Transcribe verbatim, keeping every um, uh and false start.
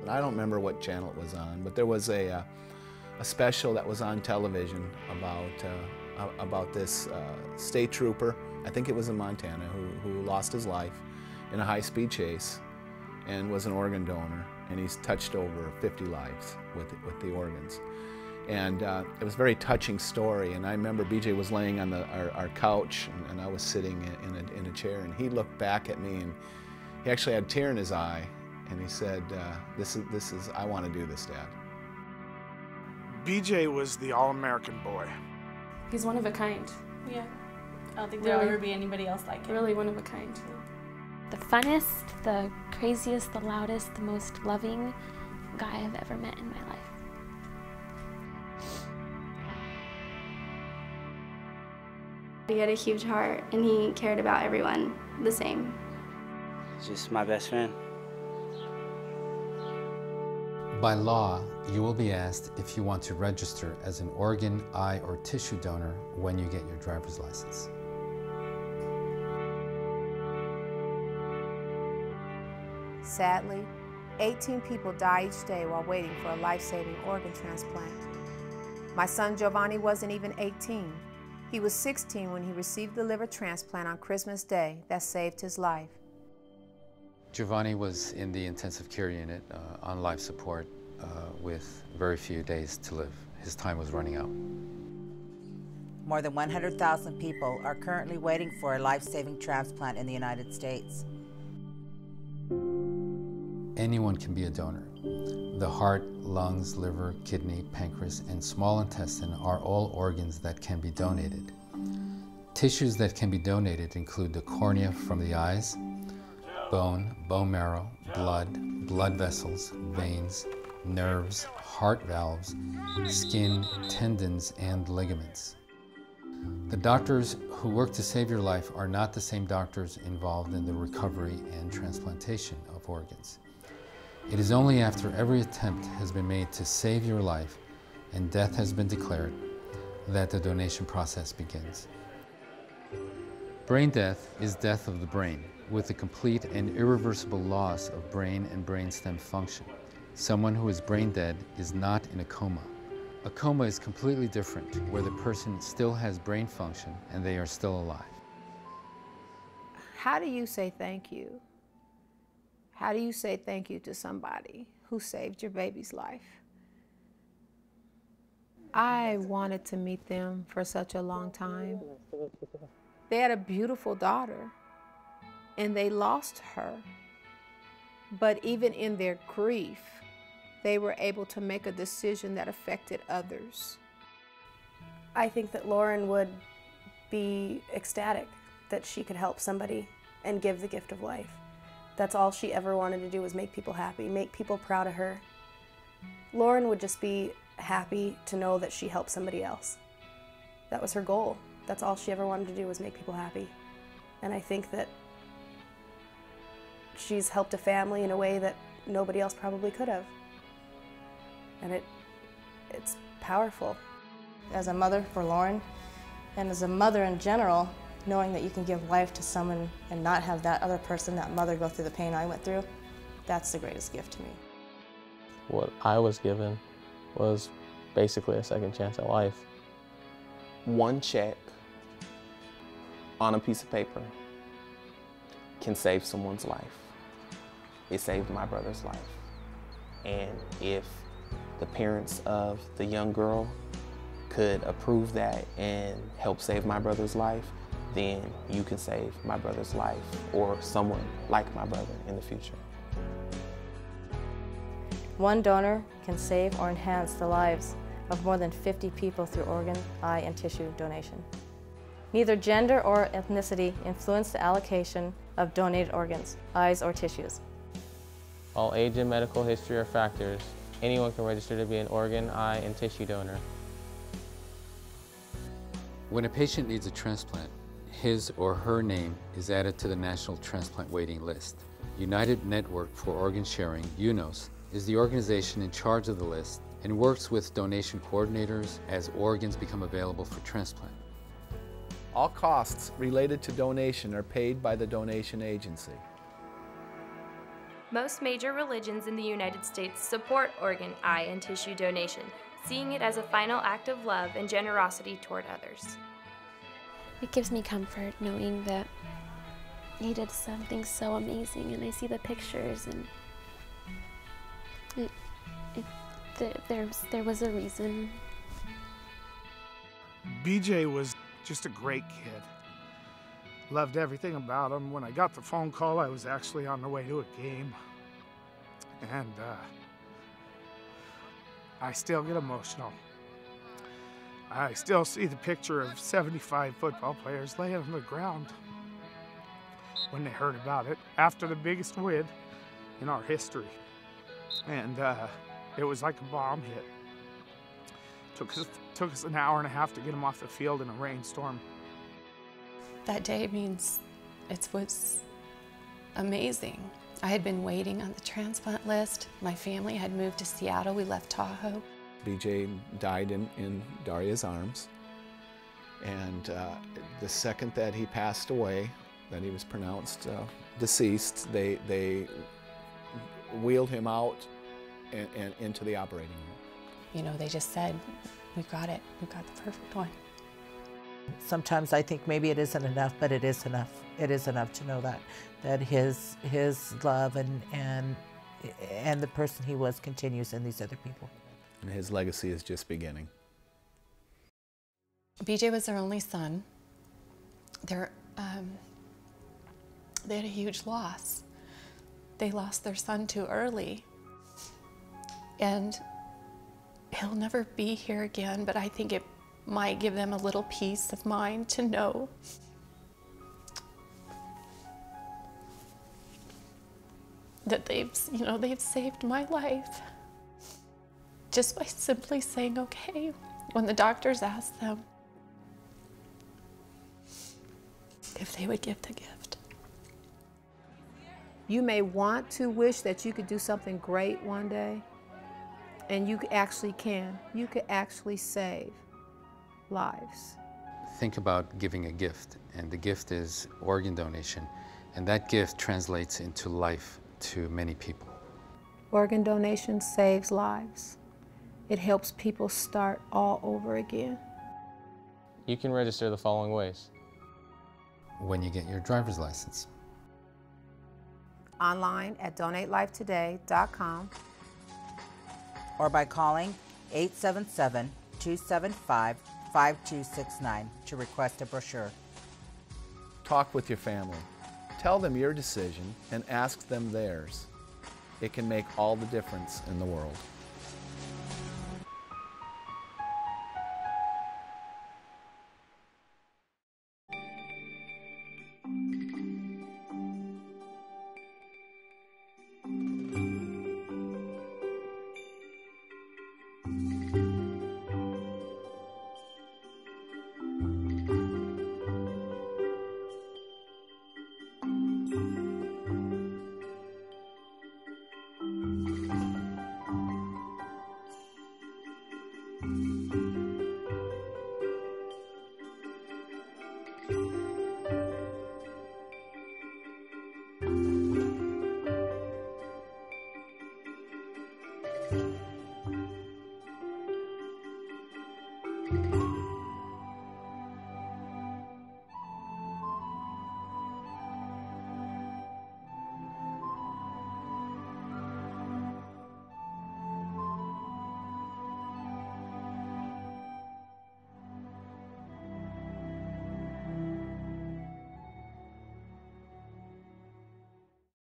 I don't remember what channel it was on, but there was a, uh, a special that was on television about, uh, about this uh, state trooper, I think it was in Montana, who, who lost his life in a high-speed chase and was an organ donor, and he's touched over fifty lives with, with the organs. And uh, it was a very touching story, and I remember B J was laying on the, our, our couch, and, and I was sitting in a, in a chair, and he looked back at me, and he actually had a tear in his eye, and he said, uh, this is, this is, I want to do this, Dad. B J was the all-American boy. He's one of a kind. Yeah. I don't think there'll Really, ever be anybody else like him. really one of a kind. The funnest, the craziest, the loudest, the most loving guy I've ever met in my life. He had a huge heart, and he cared about everyone the same. Just my best friend. By law, you will be asked if you want to register as an organ, eye, or tissue donor when you get your driver's license. Sadly, eighteen people die each day while waiting for a life-saving organ transplant. My son Giovanni wasn't even eighteen. He was sixteen when he received the liver transplant on Christmas Day that saved his life. Giovanni was in the intensive care unit uh, on life support uh, with very few days to live. His time was running out. More than one hundred thousand people are currently waiting for a life-saving transplant in the United States. Anyone can be a donor. The heart, lungs, liver, kidney, pancreas, and small intestine are all organs that can be donated. Tissues that can be donated include the cornea from the eyes, bone, bone marrow, blood, blood vessels, veins, nerves, heart valves, skin, tendons, and ligaments. The doctors who work to save your life are not the same doctors involved in the recovery and transplantation of organs. It is only after every attempt has been made to save your life and death has been declared that the donation process begins. Brain death is death of the brain, with a complete and irreversible loss of brain and brainstem function. Someone who is brain dead is not in a coma. A coma is completely different, where the person still has brain function and they are still alive. How do you say thank you? How do you say thank you to somebody who saved your baby's life? I wanted to meet them for such a long time. They had a beautiful daughter, and they lost her. But even in their grief, they were able to make a decision that affected others. I think that Lauren would be ecstatic that she could help somebody and give the gift of life. That's all she ever wanted to do, was make people happy, make people proud of her. Lauren would just be happy to know that she helped somebody else. That was her goal. That's all she ever wanted to do, was make people happy. And I think that she's helped a family in a way that nobody else probably could have. And it, it's powerful. As a mother for Lauren, and as a mother in general, knowing that you can give life to someone and not have that other person, that mother, go through the pain I went through, that's the greatest gift to me. What I was given was basically a second chance at life. One check on a piece of paper can save someone's life. It saved my brother's life. And if the parents of the young girl could approve that and help save my brother's life, then you can save my brother's life or someone like my brother in the future. One donor can save or enhance the lives of more than fifty people through organ, eye, and tissue donation. Neither gender or ethnicity influence the allocation of donated organs, eyes, or tissues. All age and medical history are factors. Anyone can register to be an organ, eye, and tissue donor. When a patient needs a transplant, his or her name is added to the National Transplant Waiting List. United Network for Organ Sharing, U N O S, is the organization in charge of the list and works with donation coordinators as organs become available for transplant. All costs related to donation are paid by the donation agency. Most major religions in the United States support organ, eye, and tissue donation, seeing it as a final act of love and generosity toward others. It gives me comfort knowing that he did something so amazing, and I see the pictures, and it, it, there, there, was, there was a reason. B J was just a great kid. Loved everything about him. When I got the phone call, I was actually on the way to a game. And uh, I still get emotional. I still see the picture of seventy-five football players laying on the ground when they heard about it after the biggest win in our history. And uh, it was like a bomb hit. Took us, took us an hour and a half to get him off the field in a rainstorm. That day means it was amazing. I had been waiting on the transplant list. My family had moved to Seattle. We left Tahoe. B J died in, in Daria's arms. And uh, the second that he passed away, that he was pronounced uh, deceased, they, they wheeled him out and, and into the operating room. You know, they just said, we've got it. We've got the perfect one. Sometimes I think maybe it isn't enough, but it is enough. It is enough to know that that his his love and and and the person he was continues in these other people. And his legacy is just beginning. B J was their only son. They're, um, they had a huge loss. They lost their son too early. And he'll never be here again, but I think it might give them a little peace of mind to know that they've, you know, they've saved my life just by simply saying okay when the doctors asked them if they would give the gift. You may want to wish that you could do something great one day, and you actually can. You could actually save lives. Think about giving a gift, and the gift is organ donation, and that gift translates into life to many people. Organ donation saves lives. It helps people start all over again. You can register the following ways. When you get your driver's license. Online at donate life today dot com. Or by calling eight seven seven, two seven five, five two six nine to request a brochure. Talk with your family. Tell them your decision and ask them theirs. It can make all the difference in the world. Thank you.